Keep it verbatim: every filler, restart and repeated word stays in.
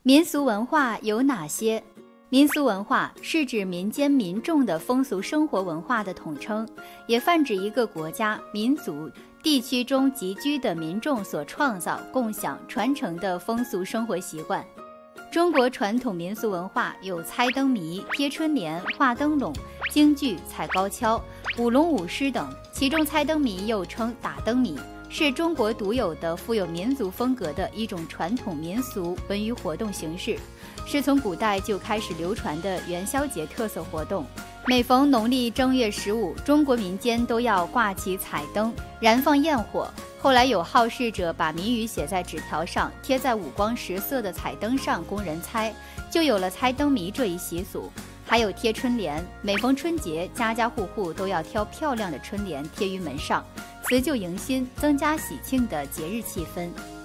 民俗文化有哪些？民俗文化是指民间民众的风俗生活文化的统称，也泛指一个国家、民族、地区中集居的民众所创造、共享、传承的风俗生活习惯。中国传统民俗文化有猜灯谜、贴春联、画灯笼、京剧、踩高跷、舞龙舞狮等，其中猜灯谜又称打灯谜，是中国独有的富有民族风格的一种传统民俗文娱活动形式，是从古代就开始流传的元宵节特色活动。每逢农历正月十五，中国民间都要挂起彩灯，燃放焰火。后来有好事者把谜语写在纸条上，贴在五光十色的彩灯上供人猜，就有了猜灯谜这一习俗。还有贴春联，每逢春节，家家户户都要挑漂亮的春联贴于门上，辞旧迎新，增加喜庆的节日气氛。